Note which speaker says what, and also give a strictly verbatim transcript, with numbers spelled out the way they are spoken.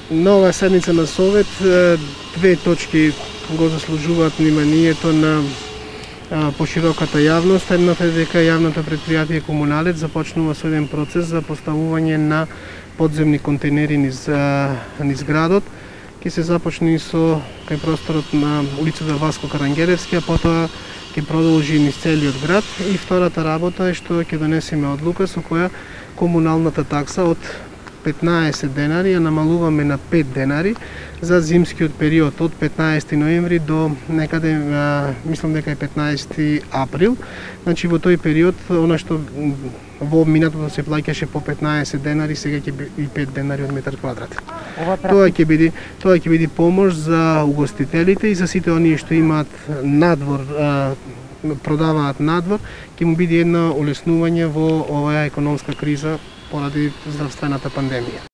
Speaker 1: На оваа седница на Совет две точки го заслужуваат вниманието на пошироката јавност. Едната е дека јавното предпријатие Комуналец започнува со еден процес за поставување на подземни контейнери низ, низ градот. Ке се започне со кај просторот на улицата Васко Карангелевски, а потоа ќе продолжи низ целиот град. И втората работа е што ќе донесеме одлука со која комуналната такса од петнаесет денари ја намалуваме на пет денари за зимскиот период од петнаесети ноември до некаде, а, мислам дека е петнаесети април. Значи во тој период, она што во минатото се плаќаше по петнаесет денари, сега ќе биде и пет денари од метар квадрат. Тоа ќе биде тоа ќе биде помош за угостителите и за сите оние што имаат надвор, а, продаваат надвор, ќе му биде една олеснување во оваа економска криза поради здравствената пандемија.